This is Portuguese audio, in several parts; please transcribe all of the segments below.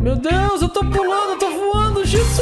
Meu Deus, eu tô pulando, eu tô voando, Jesus!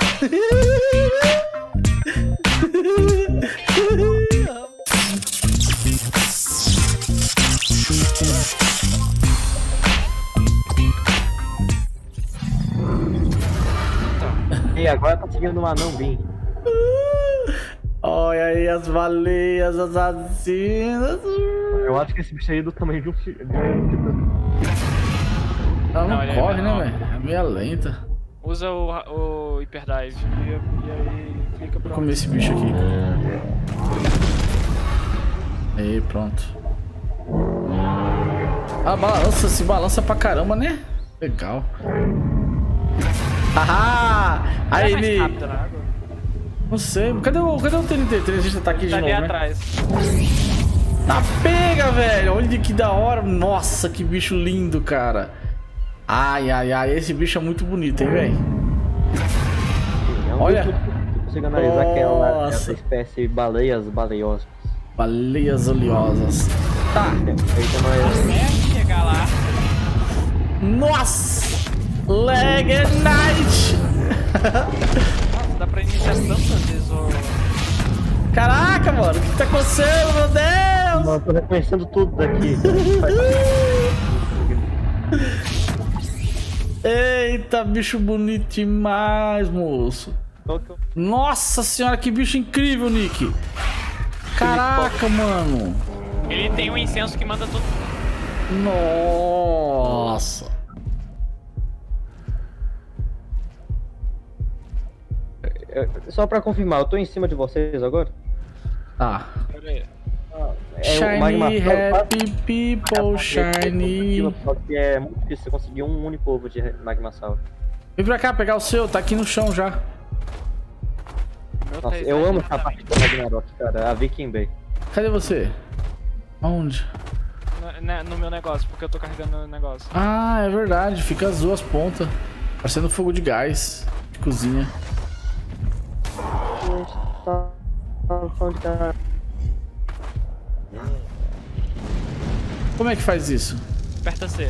E agora tá seguindo um anão bem. Olha aí as baleias assassinas. Eu acho que esse bicho aí é do tamanho de um filho. Ela não Não, ele é corre, né, menor. velho? É meio lenta. Usa o Hyperdrive e aí clica Vou pra comer esse bicho aqui. Aí, pronto. Ah, balança, se balança pra caramba, né? Legal. Haha! Aí, mais Ni. rápido na água. Não sei. Cadê o TNT? A gente tá aqui de Tá novo, ali né? atrás. Tá pega, velho. Olha que da hora. Nossa, que bicho lindo, cara. Ai, ai, ai. Esse bicho é muito bonito, hein, velho? Olha. Eu consigo analisar aquela Nossa. essa espécie baleias baleiosas. Baleias oleosas. Tá. Aí tem mais. É chegar lá. Nossa! Leg and Night! Nossa, dá pra iniciar tantas vezes o... Caraca, mano. O que tá acontecendo, meu Deus? Mano, eu tô reconhecendo tudo daqui. Eita, bicho bonito demais, moço. Nossa senhora, que bicho incrível, Nick. Caraca, mano. Ele tem um incenso que manda tudo. Nossa. Só pra confirmar, eu tô em cima de vocês agora? Tá. Pera aí. O Magma Shiny, Cell, happy people, shiny. Só que é muito difícil você conseguir um único ovo de Magma Cell. Vem pra cá pegar o seu, tá aqui no chão já. Meu Nossa, tá eu amo essa exatamente. parte do Ragnarok, cara, a Viking Bay. Cadê você? Aonde? No meu negócio, porque eu tô carregando o negócio. Ah, é verdade, fica azul as pontas. Parecendo fogo de gás de cozinha. Onde tá? Como é que faz isso? Aperta C.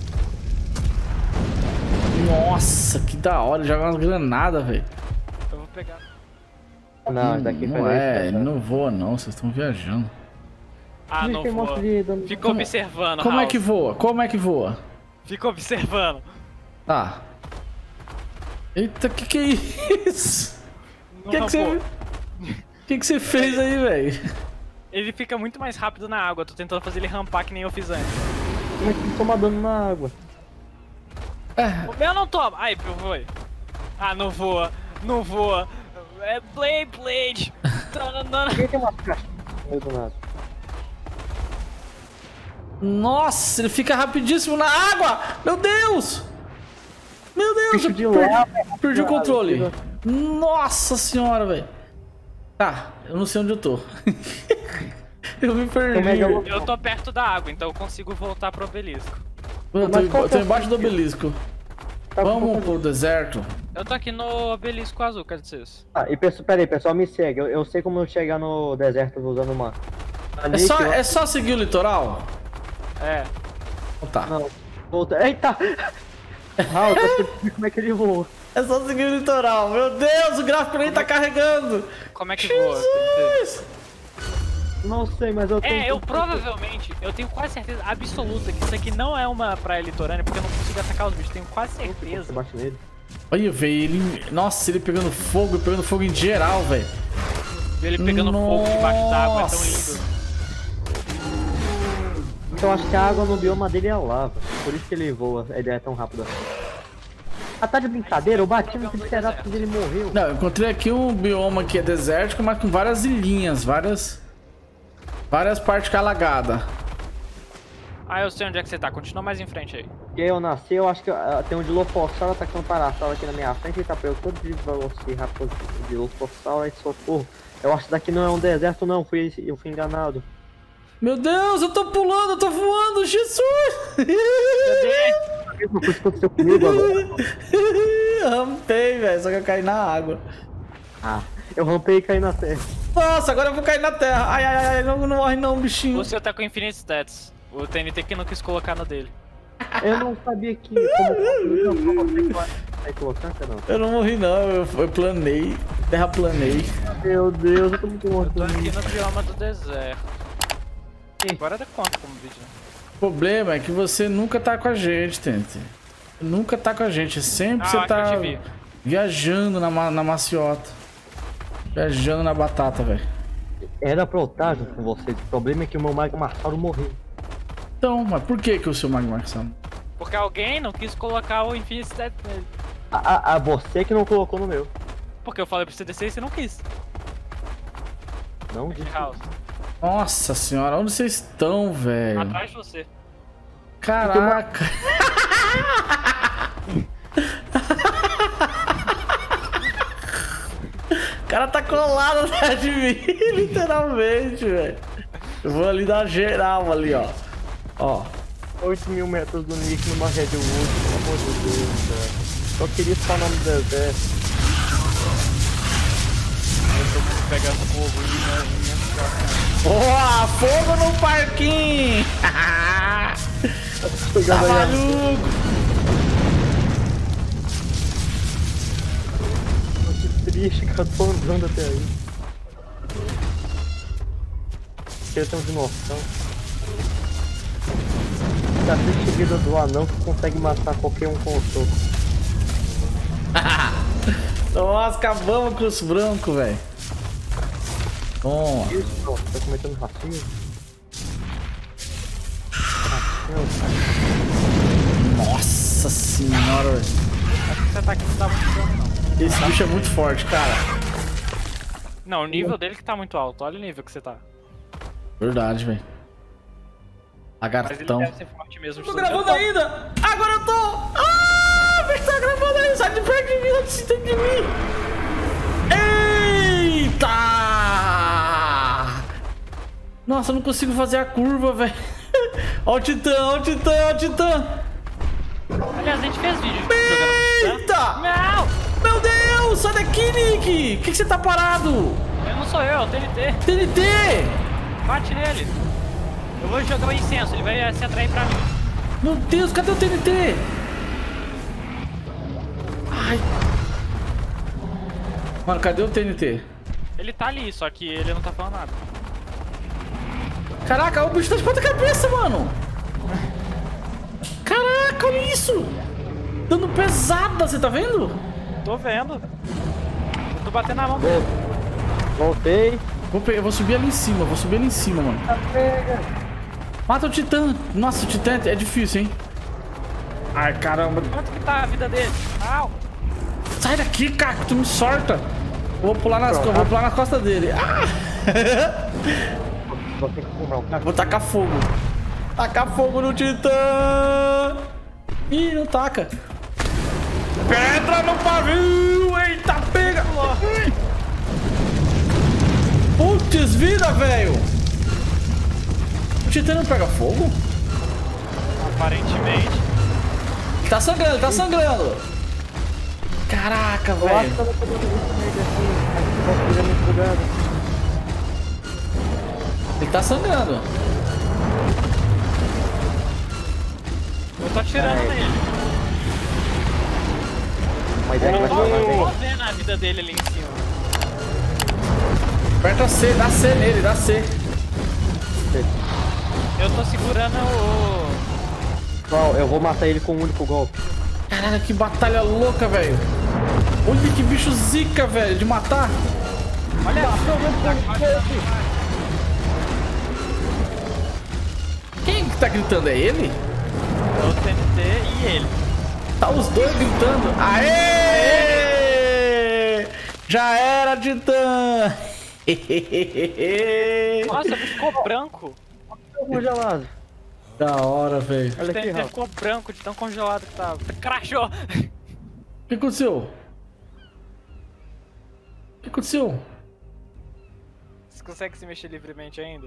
Nossa, que da hora, joga umas granadas, velho. Eu vou pegar. Não, esse daqui Não foi é, ele não voa não, vocês estão viajando. Ah, não Tem um voa. monte de dano. Fica Como- observando, Como é House. que voa? Como é que voa? Fica observando. Tá. Eita, que é isso? Não, Que não, você... pô. Que você fez aí, velho? Ele fica muito mais rápido na água. Tô tentando fazer ele rampar que nem eu fiz antes. Como é que toma dano na água? O meu não toma. Ai, foi. Ah, não voa. Não voa. É Blade. Por que tem uma caixa no meio do nada? Nossa, ele fica rapidíssimo na água! Meu Deus! Meu Deus, Bicho eu de perdi, lava, perdi o cara, controle. Nossa senhora, velho. Tá, eu não sei onde eu tô. Eu me perdi. Eu tô perto da água, então eu consigo voltar pro obelisco. Eu Mas qual que tô é o embaixo do sentido? obelisco. Tá Vamos pro deserto. Eu tô aqui no obelisco azul, cadê vocês? Ah, e pera aí, pessoal, me segue. Eu sei como chegar no deserto usando uma. É só seguir o litoral? É. Então tá. Não, volta. Eita! Ah, eu tô pensando como é que ele voa. É só seguir o litoral. Meu Deus, o gráfico nem tá carregando. Como é que voa? Tem que Jesus! Não sei, mas eu tô. eu provavelmente, eu tenho quase certeza absoluta que isso aqui não é uma praia litorânea, porque eu não consigo atacar os bichos, tenho quase Você certeza. bate nele. Olha, velho, ele... Nossa, ele pegando fogo em geral, velho. Ele pegando fogo debaixo d'água, é tão Nossa. lindo. Então acho que a água no bioma dele é lava. Por isso que ele voa, ele é tão rápido assim. Ah, tá de brincadeira? Eu bati no Triceratops e ele morreu. Não, eu encontrei aqui um bioma que é desértico, mas com várias ilhinhas, várias partes alagadas. Ah, eu sei onde é que você tá, continua mais em frente aí. Porque eu nasci, eu acho que tem um Dilophosaurus atacando Parasaurus aqui na minha frente e tá pego todo de Velociraptor de Dilophosaurus e socorro. Eu acho que daqui não é um deserto não, eu fui enganado. Meu Deus, eu tô pulando, eu tô voando, Jesus! A mesma coisa que aconteceu comigo agora. Rampei, velho, só que eu caí na água. Ah, eu rampei e caí na terra. Nossa, agora eu vou cair na terra. Ai, não morre não, bichinho. O seu tá com Infinite Stats. O TNT que não quis colocar no dele. Eu não sabia que como aí colocando, não. Eu não morri não, eu planei, terraplanei. Meu Deus, eu tô muito Eu morto. tô aqui no bioma do deserto. Agora dá conta como vídeo. O problema é que você nunca tá com a gente, Tente. Nunca tá com a gente, sempre Ah, você acho tá que eu te vi. viajando na maciota. Viajando na batata, velho. Era pra eu estar junto com vocês. O problema é que o meu Magmasauro morreu. Então, mas por que o seu Magmaxano? Porque alguém não quis colocar o Infinity Step nele. Você que não colocou no meu. Porque eu falei pra você descer e você não quis. Não disse. House. Nossa senhora, onde vocês estão, velho? Atrás de você. Caraca. O cara tá colado atrás de mim, literalmente, velho. Eu vou ali dar geral ali, ó. Ó. 8.000 metros do Nick numa Redwood, pelo amor de Deus, velho. Só queria spawnar no deserto. Eu tô pegando fogo e Boa, fogo no parquinho. Tá maluco. Que triste, cara, tô andando até aí. Queria ter um de noção. Da triste vida do anão que consegue matar qualquer um com o soco. Nossa, acabamos com os brancos, velho. Toma. Isso, tá cometendo racismo? Nossa senhora, velho. acho que você tá aqui não dá muito dano, não. Esse bicho é muito forte, cara. Não, o nível dele que tá muito alto. Olha o nível que você tá. Verdade, velho. Mas ele Lagartão. deve ser forte mesmo. Tô gravando ainda! Agora eu tô! Ah! O bicho tá gravando aí! Sai de perto de mim! Não se tem de mim! Eita! Nossa, eu não consigo fazer a curva, velho. Ó o Titã, ó o Titã, ó o Titã! Aliás, a gente fez vídeo jogando com o Titã. Eita! Não! Meu Deus! Sai daqui, Nick! Por que você tá parado? Eu não sou eu, é o TNT. TNT! Bate nele. Eu vou jogar o incenso, ele vai se atrair pra mim. Meu Deus, cadê o TNT? Ai. Mano, cadê o TNT? Ele tá ali, só que ele não tá falando nada. Caraca, o bicho tá de ponta cabeça, mano. Caraca, olha isso. Dando pesada, você tá vendo? Tô vendo. Eu tô batendo na mão dele. Voltei. Eu vou subir ali em cima, mano. Mata o Titã. Nossa, o Titã é difícil, hein? Ai, caramba. Quanto que tá a vida dele? Au! Sai daqui, cara, que tu me sorta. Vou pular nas costas dele. Ah! Vou ter que comprar um carro. Vou tacar fogo. Tacar fogo no Titã. Ih, não taca. Pedra no pavio. Eita, pega. Putz, vida, velho. O Titã não pega fogo? Aparentemente. Tá sangrando, tá sangrando. Caraca, Eu acho velho. que eu vou pegar isso assim. Acho que eu vou pegar muito cuidado. Ele tá sangrando. Eu tô atirando Ai. nele. Mas é que vai Eu tô ser vendo a vida dele ali em cima. Aperta C, dá C nele, dá C. Eu tô segurando o... Pessoal, eu vou matar ele com um único golpe. Caraca, que batalha louca, velho. Olha que bicho zica, velho, de matar. Olha Quem que tá gritando? É ele? é o TNT e ele. Tá os dois gritando. Aê! Já era, Titã! Nossa, ficou branco. Congelado. Da hora, velho. O Olha aqui, TNT Rafa. ficou branco de tão congelado que tava. Crashou! O que aconteceu? O que aconteceu? Você consegue se mexer livremente ainda?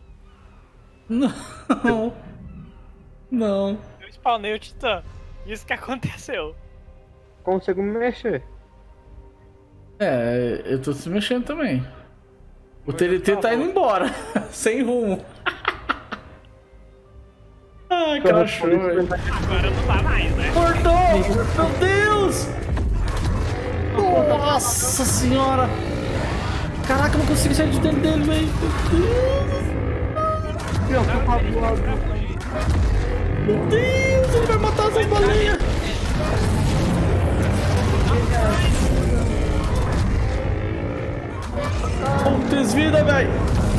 Não. Não. Eu spawnei o Titã. Isso que aconteceu. Consigo me mexer. É, eu tô se mexendo também. O Por TNT tá favor. indo embora. Sem rumo. Ai, crashou, velho. Agora não tá mais, né? Cortou! Meu Deus! Nossa senhora! Caraca, eu não consigo sair de dentro dele, velho. Meu Deus, ele vai matar essas baleias. Desvida, velho.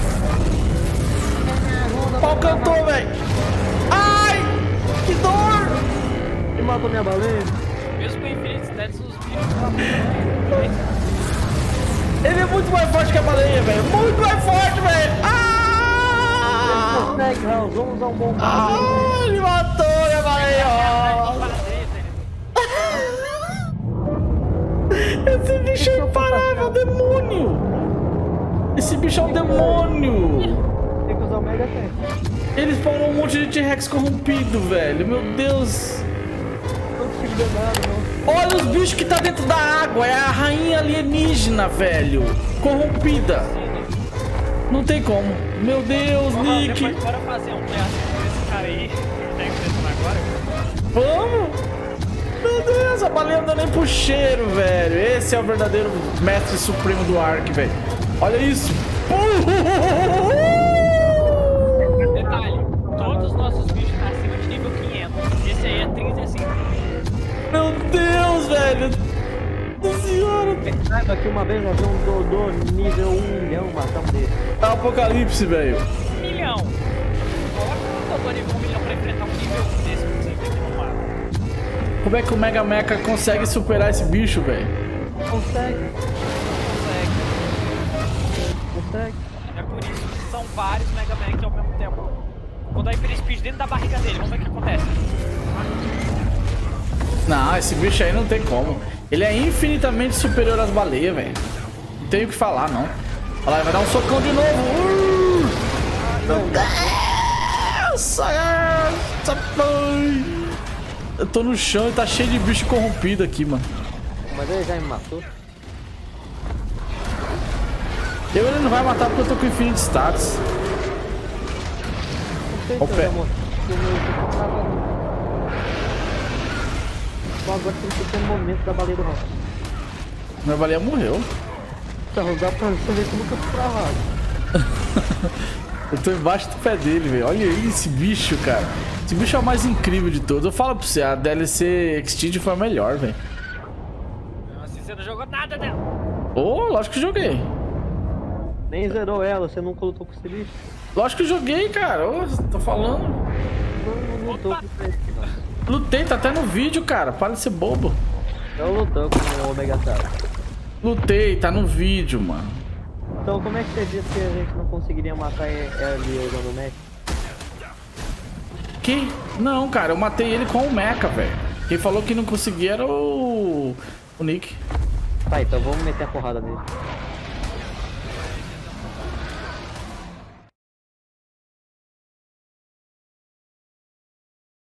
Pau cantou, velho. Ai, que dor. Ele matou minha baleia. Mesmo com Infinite Stats, os bichos. Ele é muito mais forte que a baleia, velho. Muito mais forte, velho. Ah! Consegue, Raul. Vamos usar um bom Ah, ele matou minha baleia. Esse bicho é imparável, demônio. Esse bicho é um demônio. Tem que usar o Mega Tank. Ele spawnou um monte de T-Rex corrompido, velho. Meu Deus. Não consigo ver nada, não. Olha os bichos que tá dentro da água. É a rainha alienígena, velho. Corrompida. Não tem como. Meu Deus, Nick. Bora fazer um pedaço com esse cara aí. Tá enfrentando agora? Vamos. Meu Deus, a baleia não deu nem pro cheiro, velho. Esse é o verdadeiro mestre supremo do Ark, velho. Olha isso. Detalhe, todos os nossos bichos estão acima de nível 500. Esse aí é 35. Meu Deus, velho. Nossa senhora. Saiba que uma vez nós vimos um Dodô nível 1 milhão, matamos dele. É o apocalipse, velho. 1 milhão. Coloca um Dodô nível 1 milhão pra enfrentar um nível desse que você enfrenta no mapa. Como é que o Mega Mecha consegue superar esse bicho, velho? Consegue. É por isso que são vários Mega Man ao mesmo tempo. Quando a Hyper Speed dentro da barriga dele, vamos ver o que acontece. Não, esse bicho aí não tem como. Ele é infinitamente superior às baleias, velho. Não tem o que falar, não. Olha lá, ele vai dar um socão de novo. Meu Deus! Essa mãe! Eu tô no chão e tá cheio de bicho corrompido aqui, mano. Mas ele já me matou. Ele não vai matar porque eu tô com Infinite Status. Não sei Ó, se pé. eu Só agora tem que ter um momento da baleia do rock. Minha baleia morreu. Então dá pra você ver como que eu tô travado. Eu tô embaixo do pé dele, velho. Olha aí esse bicho, cara. Esse bicho é o mais incrível de todos. Eu falo pra você, a DLC Extinct foi a melhor, velho. Assim você não jogou nada dela. Ô, lógico que joguei. Nem zerou ela, você nunca lutou com esse bicho? Lógico que joguei, cara. Ô, tô falando. Não lutou com esse bicho, não. Lutei, tá até no vídeo, cara. Para de ser bobo. Não lutou com o Omega Star. Lutei, tá no vídeo, mano. Então como é que você disse que a gente não conseguiria matar ele usando o Mech? Que? Não, cara, eu matei ele com o Mecha, velho. Quem falou que não conseguia era o Nick. Tá, então vamos meter a porrada nele.